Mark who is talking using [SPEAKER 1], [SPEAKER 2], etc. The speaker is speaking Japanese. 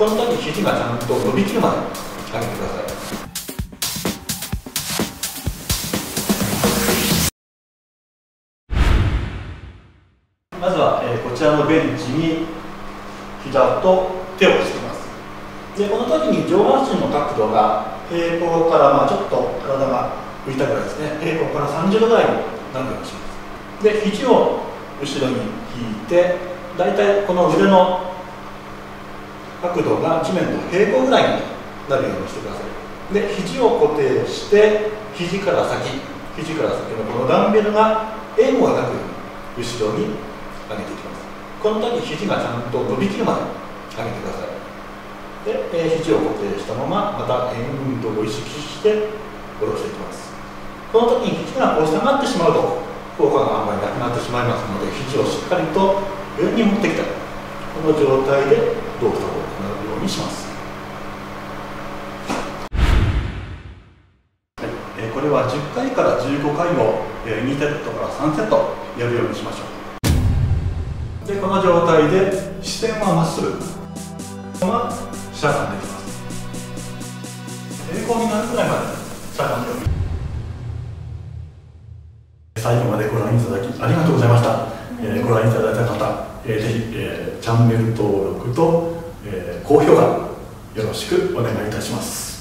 [SPEAKER 1] この時肘がちゃんと伸びきるまで上げてください。まずは、こちらのベンチに膝と手をつけます。でこの時に上半身の角度が平行から、ちょっと体が浮いたぐらいですね、平行から30度ぐらいになるようにします。で肘を後ろに引いて、だいたいこの腕の角度が地面と平行ぐらいになるようにしてください。で肘を固定して、肘から先のこのダンベルが円を描くように後ろに上げていきます。この時肘がちゃんと伸びきるまで上げてください。で、肘を固定したまままた円運動を意識して下ろしていきます。この時に肘がこう下がってしまうと効果があんまりなくなってしまいますので、肘をしっかりと上に持ってきたこの状態で動作を行うようにします。はい、これは10回から15回を2セットから3セットやるようにしましょう。でこの状態で視線はまっすぐそのまましゃがんでいきます。平行になるくらいまでしゃがんでおきます。最後までご覧いただきありがとうございました。ご覧いただいた方、ぜひ、チャンネル登録と、高評価よろしくお願いいたします。